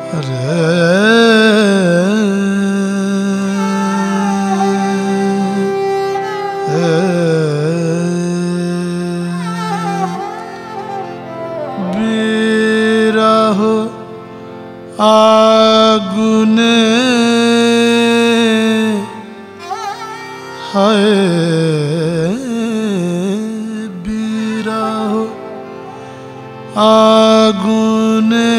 बिरह आगुने हाय बिरह आगुने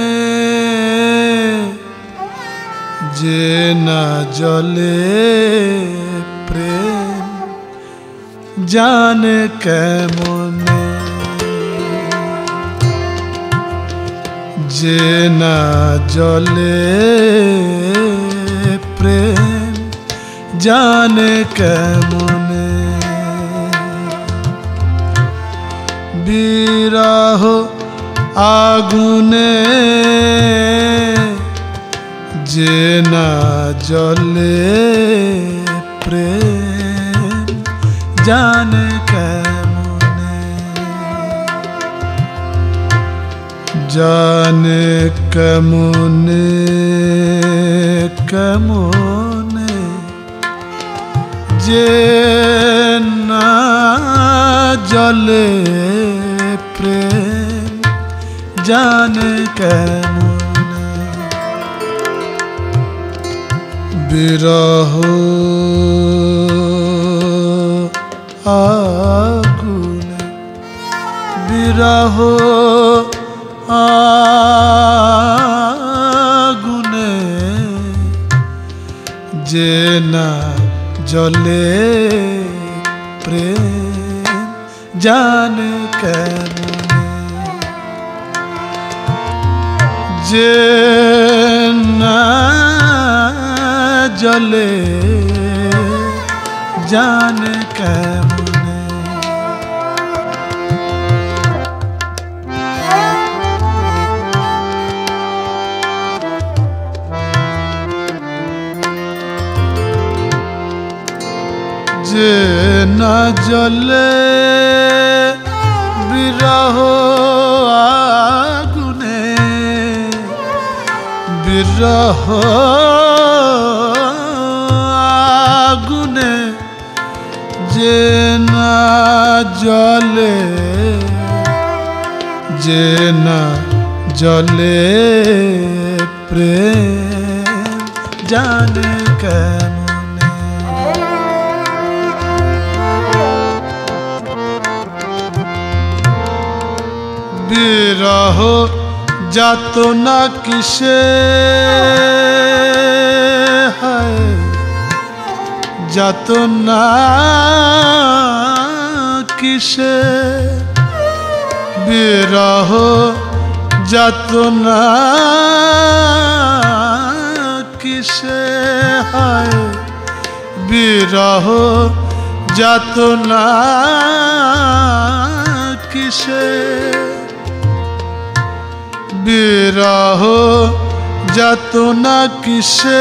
जे ना जले प्रेम जाने केमने जे ना जले प्रेम जाने केमने बिरह आगुने जे ना जले प्रेम जाने केमने जाने केमने केमने जे ना जले प्रेम जाने केमने बिरह आगुने बिरह आगुने जे ना जले प्रेम जाने केमने जे ना जले जाने केमने जे ना जले बिरह आगुने बिरह आगुने जे ना जले प्रेम जाने केमने बिरह जातो ना किसे है जातो ना किसे बिरह जातो ना किसे है बिरह जातो ना किसे बिरह जातो ना किसे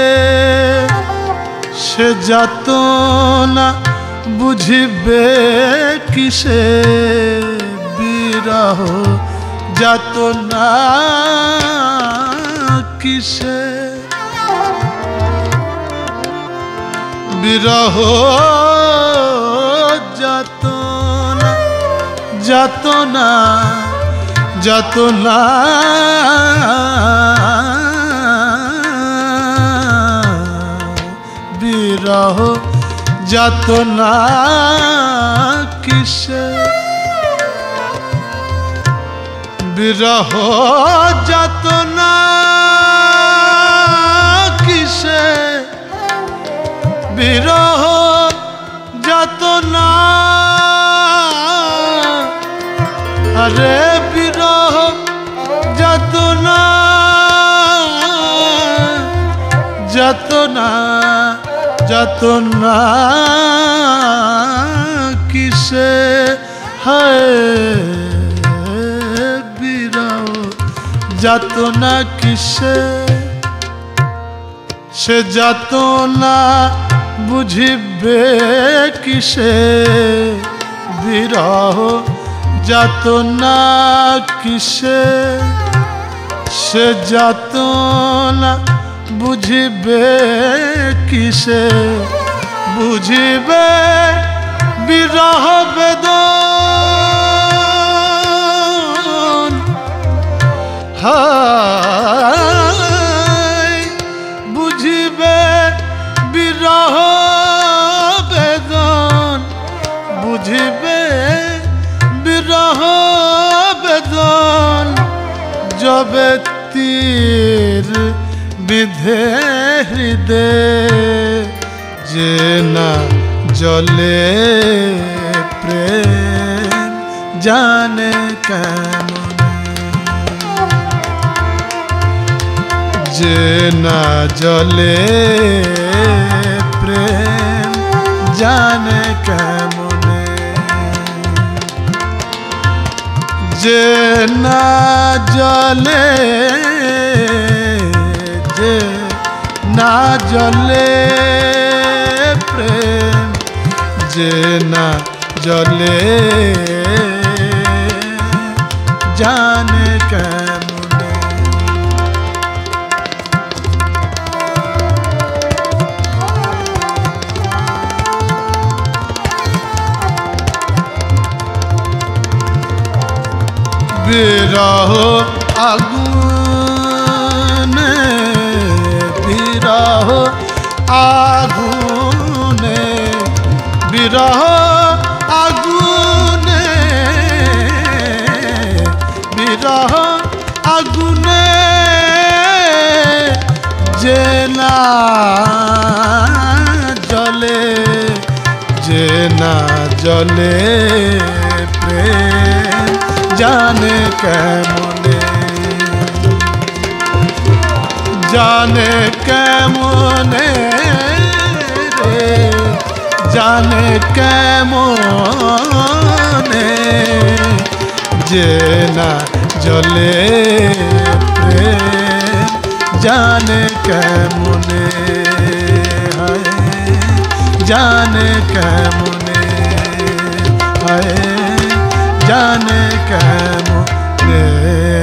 से जातो ना बुझिबे किसे बिरह जातो ना किसे बिरह जातो ना जातो ना जातो ना बिरह जातो ना किसे बिरह जातो ना किसे बिरह जातो ना अरे बिरह जातो ना जातो ना जातो ना किसे है बिरह जातो ना किसे से जातो ना बुझिबे किसे बिरह जातो ना किसे সে যত না বুঝিবে কিসে বুঝিবে বিরহ বেদন হায় বুঝিবে বিরহ বেদন বুঝিবে বিরহ বেদন যবে তীর বিধে হৃদয় যে না জলে প্রেম জানে কেমন যে না জলে প্রেম জানে কেমন যে না জলে যে না জলে প্রেম যে না জলে জানে কেমন বিরহ আগুনে বিরহ আগুনে বিরহ আগুনে বিরহ আগুনে যে না জলে যে না জলে প্রেম জানে কেমনে জানে কেমনে রে জানে কেমনে যে না জলে প্রেম জানে কেমনে হায় জানে কেমনে হায় জানে কেমনে